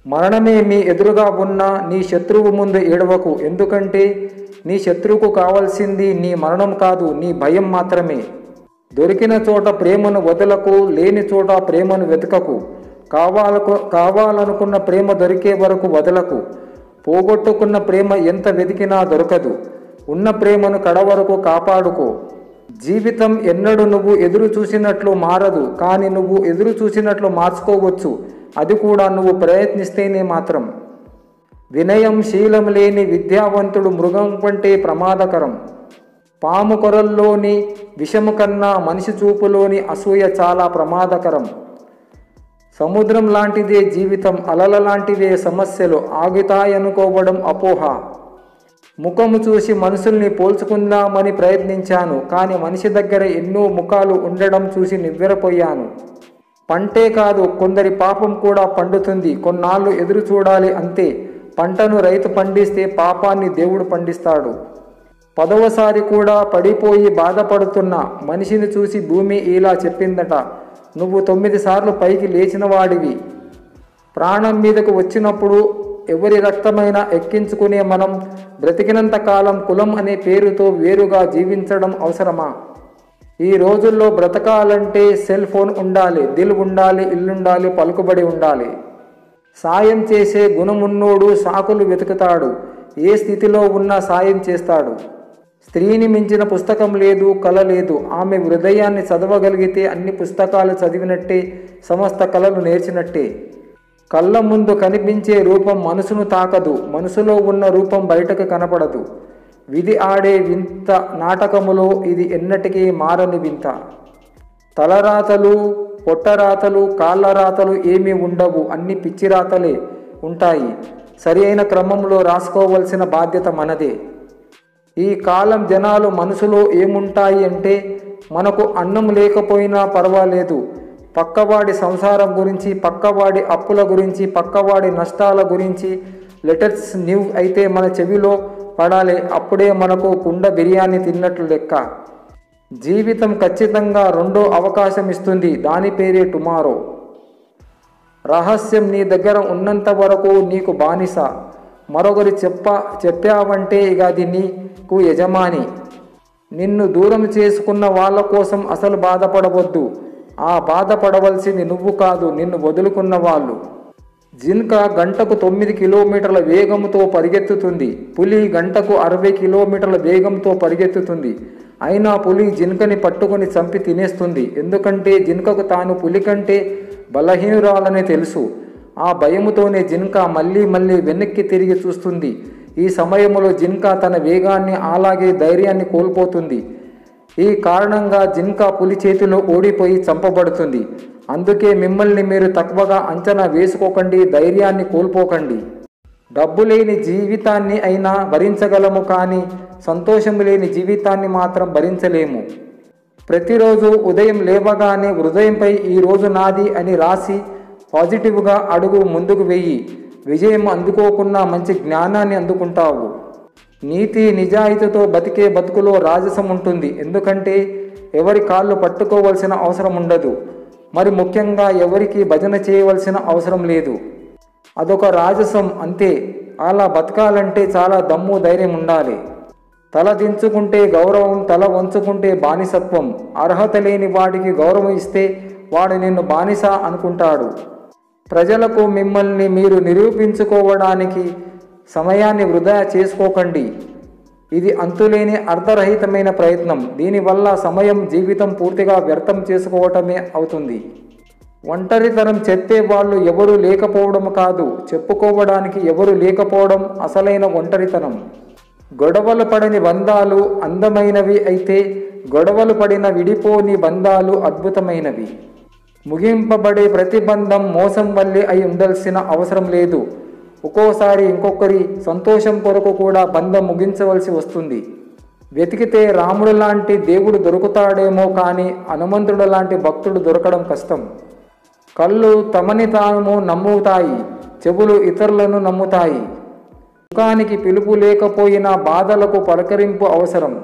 మరణమే మీ ఎదురుగా ఉన్న నీ శత్రువు ముందు ఏడవకు, ఎందుకంటే నీ శత్రువుకు కావాల్సింది నీ మరణం కాదు, నీ భయం మాత్రమే. దొరికిన చోట ప్రేమను వదలకు, లేని చోట ప్రేమను వెతకకు. కావాలనుకున్న ప్రేమ దొరికే వరకు వదలకు. పోగొట్టుకున్న ప్రేమ ఎంత వెతికినా దొరకదు. ఉన్న ప్రేమను కడవరకు కాపాడుకో. జీవితం ఎన్నడూ నువ్వు ఎదురు చూసినట్లు మారదు, కానీ నువ్వు ఎదురు చూసినట్లు మార్చుకోవచ్చు, అది కూడా నువ్వు ప్రయత్నిస్తేనే మాత్రం. వినయం శీలం లేని విద్యావంతుడు మృగం కంటే ప్రమాదకరం. పాము కొరల్లోని విషము కన్నా మనిషి చూపులోని అసూయ చాలా ప్రమాదకరం. సముద్రం లాంటిదే జీవితం, అలల లాంటివే సమస్యలు, ఆగుతాయనుకోవడం అపోహ. ముఖము చూసి మనుషుల్ని పోల్చుకుందామని ప్రయత్నించాను, కానీ మనిషి దగ్గర ఎన్నో ముఖాలు ఉండడం చూసి నివ్వెరపోయాను. పంటే కాదు, కొందరి పాపం కూడా పండుతుంది. కొన్నాళ్ళు ఎదురు చూడాలి అంతే. పంటను రైతు పండిస్తే పాపాన్ని దేవుడు పండిస్తాడు. 10వసారి కూడా పడిపోయి బాధపడుతున్న మనిషిని చూసి భూమి ఇలా చెప్పిందట, నువ్వు 9 సార్లు పైకి లేచిన వాడివి. ప్రాణం మీదకు వచ్చినప్పుడు ఎవరి రక్తమైనా ఎక్కించుకునే మనం బ్రతికినంత కాలం కులం అనే పేరుతో వేరుగా జీవించడం అవసరమా? ఈ రోజుల్లో బ్రతకాలంటే సెల్ ఫోన్ ఉండాలి, దిల్ ఉండాలి, ఇల్లుండాలి, పలుకుబడి ఉండాలి. సాయం చేసే గుణమున్నోడు సాకులు వెతుకుతాడు, ఏ స్థితిలో ఉన్నా సాయం చేస్తాడు. స్త్రీని మించిన పుస్తకం లేదు, కళ లేదు. ఆమె హృదయాన్ని చదవగలిగితే అన్ని పుస్తకాలు చదివినట్టే, సమస్త కళలు నేర్చినట్టే. కళ్ళ ముందు కనిపించే రూపం మనసును తాకదు, మనసులో ఉన్న రూపం బయటకు కనపడదు. విధి ఆడే వింత నాటకములో ఇది ఎన్నటికీ మారని వింత. తలరాతలు, పొట్టరాతలు, కాళ్ళ రాతలు ఏమీ ఉండవు, అన్ని పిచ్చిరాతలే ఉంటాయి. సరి అయిన క్రమంలో రాసుకోవలసిన బాధ్యత మనదే. ఈ కాలం జనాలు మనసులో ఏముంటాయి అంటే, మనకు అన్నం లేకపోయినా పర్వాలేదు, పక్కవాడి సంసారం గురించి, పక్కవాడి అప్పుల గురించి, పక్కవాడి నష్టాల గురించి లెటర్స్ న్యూస్ అయితే మన చెవిలో పడాలి, అప్పుడే మనకు కుండ బిర్యానీ తిన్నట్లు లెక్క. జీవితం ఖచ్చితంగా రెండో అవకాశం ఇస్తుంది, దాని పేరే టుమారో. రహస్యం నీ దగ్గర ఉన్నంత వరకు నీకు బానిస. మరొకరి చెప్పావంటే ఇక అది నీకు యజమాని. నిన్ను దూరం చేసుకున్న వాళ్ళ కోసం అసలు బాధపడవద్దు. ఆ బాధపడవలసింది నువ్వు కాదు, నిన్ను వదులుకున్న వాళ్ళు. జింక గంటకు 9 కిలోమీటర్ల వేగంతో పరిగెత్తుతుంది, పులి గంటకు 60 కిలోమీటర్ల వేగంతో పరిగెత్తుతుంది. అయినా పులి జింకని పట్టుకొని చంపి తినేస్తుంది, ఎందుకంటే జింకకు తాను పులి కంటే బలహీనురాలని తెలుసు. ఆ భయముతోనే జింక మళ్ళీ మళ్ళీ వెనక్కి తిరిగి చూస్తుంది. ఈ సమయంలో జింక తన వేగాన్ని అలాగే ధైర్యాన్ని కోల్పోతుంది. ఈ కారణంగా జింక పులి చేతిలో ఓడిపోయి చంపబడుతుంది. అందుకే మిమ్మల్ని మీరు తక్కువగా అంచనా వేసుకోకండి, ధైర్యాన్ని కోల్పోకండి. డబ్బు లేని జీవితాన్ని అయినా భరించగలము, కానీ సంతోషం లేని జీవితాన్ని మాత్రం భరించలేము. ప్రతిరోజు ఉదయం లేవగానే హృదయంపై ఈరోజు నాది అని రాసి పాజిటివ్గా అడుగు ముందుకు వెయ్యి. విజయం అందుకోకున్నా మంచి జ్ఞానాన్ని అందుకుంటావు. నీతి నిజాయితీతో బతికే బతుకులో రాజసం ఉంటుంది, ఎందుకంటే ఎవరి కాళ్ళు పట్టుకోవలసిన అవసరం ఉండదు. మరి ముఖ్యంగా ఎవరికి భజన చేయవలసిన అవసరం లేదు. అదొక రాజసం అంతే. అలా బతకాలంటే చాలా దమ్ము ధైర్యం ఉండాలి. తల దించుకుంటే గౌరవం, తల వంచుకుంటే బానిసత్వం. అర్హత లేని వాడికి గౌరవం ఇస్తే వాడు నిన్ను బానిస అనుకుంటాడు. ప్రజలకు మిమ్మల్ని మీరు నిరూపించుకోవడానికి సమయాన్ని వృధా చేసుకోకండి. ఇది అంతులేని అర్ధరహితమైన ప్రయత్నం. దీనివల్ల సమయం, జీవితం పూర్తిగా వ్యర్థం చేసుకోవటమే అవుతుంది. ఒంటరితనం చెప్పేవాళ్ళు ఎవరూ లేకపోవడం కాదు, చెప్పుకోవడానికి ఎవరు లేకపోవడం అసలైన ఒంటరితనం. గొడవలు పడని బంధాలు అందమైనవి అయితే, గొడవలు పడిన విడిపోని బంధాలు అద్భుతమైనవి. ముగింపబడే ప్రతి బంధం మోసం వల్లే అయి ఉండాల్సిన అవసరం లేదు. ఒక్కోసారి ఇంకొకరి సంతోషం కొరకు కూడా బంధం ముగించవలసి వస్తుంది. వెతికితే రాముడు లాంటి దేవుడు దొరుకుతాడేమో, కానీ హనుమంతుడు లాంటి భక్తుడు దొరకడం కష్టం. కళ్ళు తమని తాము నమ్ముతాయి, చెవులు ఇతరులను నమ్ముతాయి. ముఖానికి పిలుపు లేకపోయినా బాధలకు పలకరింపు అవసరం.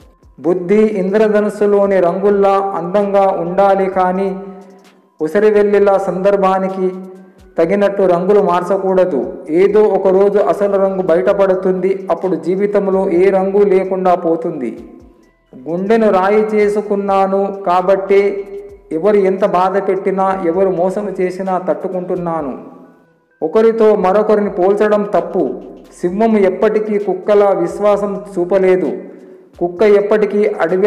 బుద్ధి ఇంద్రధనుస్సులోని రంగుల్లా అందంగా ఉండాలి, కానీ ఉసరివెల్లిలా సందర్భానికి తగినట్టు రంగులు మార్చకూడదు. ఏదో ఒకరోజు అసలు రంగు బయటపడుతుంది. అప్పుడు జీవితంలో ఏ రంగు లేకుండా పోతుంది. గుండెను రాయి చేసుకున్నాను కాబట్టి ఎవరు ఎంత బాధ పెట్టినా, ఎవరు మోసం చేసినా తట్టుకుంటున్నాను. ఒకరితో మరొకరిని పోల్చడం తప్పు. సింహం ఎప్పటికీ కుక్కలా విశ్వాసం చూపలేదు. కుక్క ఎప్పటికీ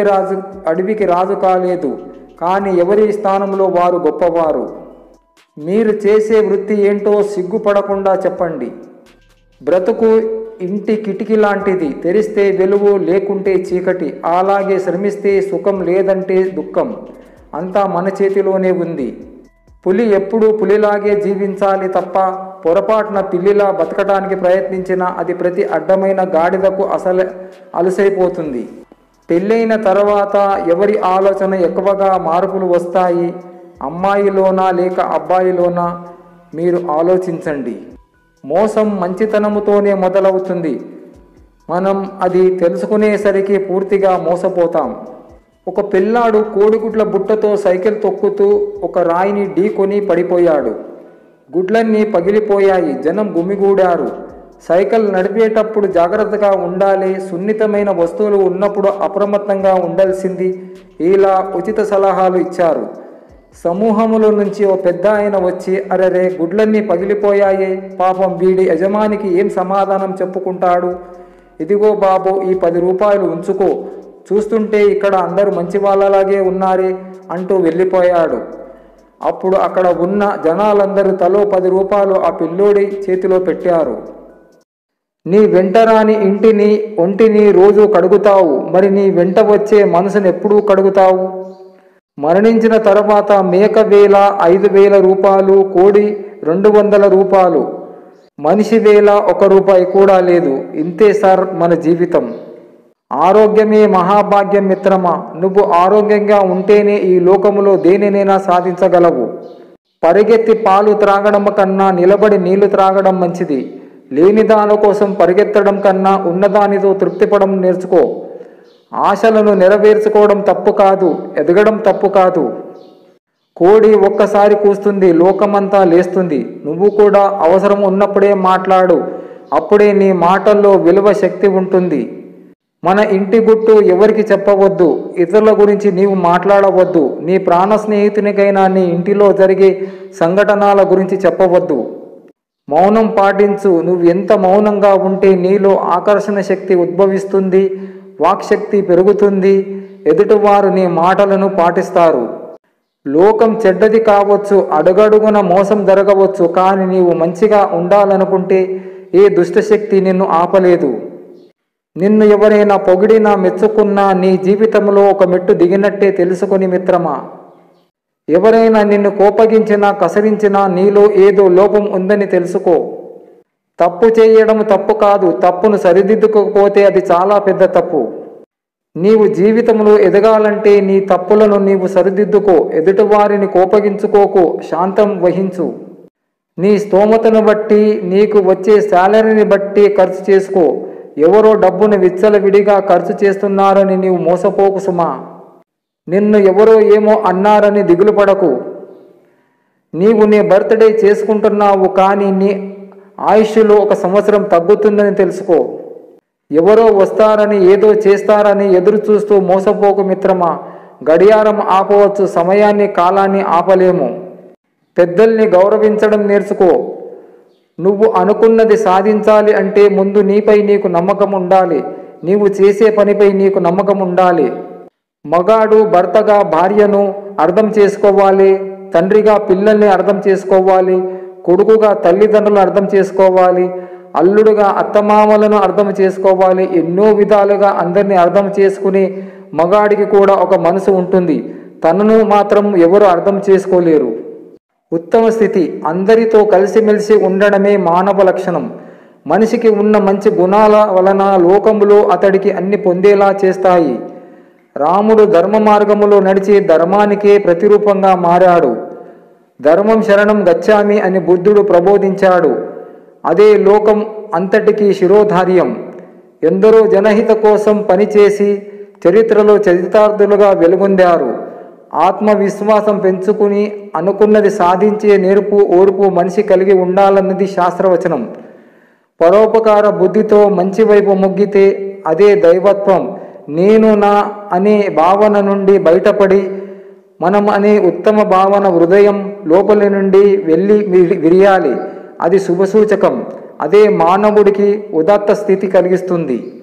అడవికి రాజు కాలేదు. కానీ ఎవరి స్థానంలో వారు గొప్పవారు. మీరు చేసే వృత్తి ఏంటో సిగ్గుపడకుండా చెప్పండి. బ్రతుకు ఇంటి కిటికీ లాంటిది. తెరిస్తే వెలుగు, లేకుంటే చీకటి. అలాగే శ్రమిస్తే సుఖం, లేదంటే దుఃఖం. అంతా మన చేతిలోనే ఉంది. పులి ఎప్పుడూ పులిలాగే జీవించాలి తప్ప పొరపాటున పిల్లిలా బతకడానికి ప్రయత్నించినా అది ప్రతి అడ్డమైన గాడిదకు అలసైపోతుంది. పెళ్ళైన తర్వాత ఎవరి ఆలోచన ఎక్కువగా మార్పులు వస్తాయి, అమ్మాయిలోనా లేక అబ్బాయిలోనా? మీరు ఆలోచించండి. మోసం మంచితనముతోనే మొదలవుతుంది. మనం అది తెలుసుకునేసరికి పూర్తిగా మోసపోతాం. ఒక పిల్లాడు కోడిగుడ్ల బుట్టతో సైకిల్ తొక్కుతూ ఒక రాయిని ఢీకొని పడిపోయాడు. గుడ్లన్నీ పగిలిపోయాయి. జనం గుమిగూడారు. సైకిల్ నడిపేటప్పుడు జాగ్రత్తగా ఉండాలి, సున్నితమైన వస్తువులు ఉన్నప్పుడు అప్రమత్తంగా ఉండాల్సింది, ఇలా ఉచిత సలహాలు ఇచ్చారు. సమూహముల నుంచి ఓ పెద్ద ఆయన వచ్చి, అరెరే గుడ్లన్నీ పగిలిపోయాయే, పాపం వీడి యజమానికి ఏం సమాధానం చెప్పుకుంటాడు? ఇదిగో బాబు, ఈ 10 రూపాయలు ఉంచుకో, చూస్తుంటే ఇక్కడ అందరూ మంచి వాళ్ళలాగే ఉన్నారే అంటూ వెళ్ళిపోయాడు. అప్పుడు అక్కడ ఉన్న జనాలందరూ తలో 10 రూపాయలు ఆ పిల్లోడి చేతిలో పెట్టారు. నీ వెంటరాని ఇంటిని ఒంటిని రోజు కడుగుతావు, మరి నీ వెంట వచ్చే మనసును ఎప్పుడూ కడుగుతావు? మరణించిన తర్వాత మేక వేల 5,000 రూపాయలు, కోడి 200 రూపాయలు, మనిషి వేల 1 రూపాయి కూడా లేదు. ఇంతే సార్ మన జీవితం. ఆరోగ్యమే మహాభాగ్యం మిత్రమా. నువ్వు ఆరోగ్యంగా ఉంటేనే ఈ లోకములో దేనినైనా సాధించగలవు. పరిగెత్తి పాలు త్రాగడం కన్నా నిలబడి నీళ్లు త్రాగడం మంచిది. లేని దాని కోసం పరిగెత్తడం కన్నా ఉన్నదానితో తృప్తిపడడం నేర్చుకో. ఆశలను నెరవేర్చుకోవడం తప్పు కాదు, ఎదగడం తప్పు కాదు. కోడి ఒక్కసారి కూస్తుంది, లోకమంతా లేస్తుంది. నువ్వు కూడా అవసరం ఉన్నప్పుడే మాట్లాడు. అప్పుడే నీ మాటల్లో విలువ, శక్తి ఉంటుంది. మన ఇంటి గుట్టు ఎవరికి చెప్పవద్దు. ఇతరుల గురించి నీవు మాట్లాడవద్దు. నీ ప్రాణ స్నేహితునికైనా నీ ఇంటిలో జరిగే సంఘటనల గురించి చెప్పవద్దు. మౌనం పాటించు. నువ్వు ఎంత మౌనంగా ఉంటే నీలో ఆకర్షణ శక్తి ఉద్భవిస్తుంది, వాక్శక్తి పెరుగుతుంది. ఎదుటివారు నీ మాటలను పాటిస్తారు. లోకం చెడ్డది కావచ్చు, అడుగడుగున మోసం జరగవచ్చు, కానీ నీవు మంచిగా ఉండాలనుకుంటే ఏ దుష్టశక్తి నిన్ను ఆపలేదు. నిన్ను ఎవరైనా పొగిడినా మెచ్చుకున్నా నీ జీవితంలో ఒక మెట్టు దిగినట్టే తెలుసుకొని మిత్రమా. ఎవరైనా నిన్ను కోపగించినా కసరించినా నీలో ఏదో లోపం ఉందని తెలుసుకో. తప్పు చేయడం తప్పు కాదు, తప్పును సరిదిద్దుకోకపోతే అది చాలా పెద్ద తప్పు. నీవు జీవితంలో ఎదగాలంటే నీ తప్పులను నీవు సరిదిద్దుకో. ఎదుటివారిని కోపగించుకోకు, శాంతం వహించు. నీ స్తోమతను బట్టి, నీకు వచ్చే శాలరీని బట్టి ఖర్చు చేసుకో. ఎవరో డబ్బును విచ్చలవిడిగా ఖర్చు చేస్తున్నారని నీవు మోసపోకు సుమా. నిన్ను ఎవరో ఏమో అన్నారని దిగులు పడకు. నీవు నీ బర్త్డే చేసుకుంటున్నావు, కానీ నీ ఆయుష్లో 1 సంవత్సరం తగ్గుతుందని తెలుసుకో. ఎవరో వస్తారని, ఏదో చేస్తారని ఎదురు చూస్తూ మోసపోకు మిత్రమా. గడియారం ఆపవచ్చు, సమయాన్ని, కాలాన్ని ఆపలేము. పెద్దల్ని గౌరవించడం నేర్చుకో. నువ్వు అనుకున్నది సాధించాలి అంటే ముందు నీపై నీకు నమ్మకం ఉండాలి. నీవు చేసే పనిపై నీకు నమ్మకం ఉండాలి. మగాడు భర్తగా భార్యను అర్థం చేసుకోవాలి, తండ్రిగా పిల్లల్ని అర్థం చేసుకోవాలి, కొడుకుగా తల్లిదండ్రులను అర్థం చేసుకోవాలి, అల్లుడుగా అత్తమామలను అర్థం చేసుకోవాలి. ఎన్నో విధాలుగా అందరినీ అర్థం చేసుకుని మగాడికి కూడా ఒక మనసు ఉంటుంది. తనను మాత్రం ఎవరు అర్థం చేసుకోలేరు. ఉత్తమ స్థితి అందరితో కలిసిమెలిసి ఉండడమే మానవ లక్షణం. మనిషికి ఉన్న మంచి గుణాల వలన లోకములో అతడికి అన్ని పొందేలా చేస్తాయి. రాముడు ధర్మ మార్గములో నడిచి ధర్మానికే ప్రతిరూపంగా మారాడు. ధర్మం శరణం గచ్చామి అని బుద్ధుడు ప్రబోధించాడు. అదే లోకం అంతటికీ శిరోధార్యం. ఎందరో జనహిత కోసం పనిచేసి చరిత్రలో చరితార్థులుగా వెలుగొందారు. ఆత్మవిశ్వాసం పెంచుకుని అనుకున్నది సాధించే నేర్పు ఓర్పు మనిషి కలిగి ఉండాలన్నది శాస్త్రవచనం. పరోపకార బుద్ధితో మంచి వైపు మొగ్గితే అదే దైవత్వం. నేను నా అనే భావన నుండి బయటపడి మనం అనే ఉత్తమ భావన హృదయం లోపలి నుండి వెళ్ళి విరియాలి. అది శుభసూచకం. అదే మానవుడికి ఉదాత్త స్థితి కలిగిస్తుంది.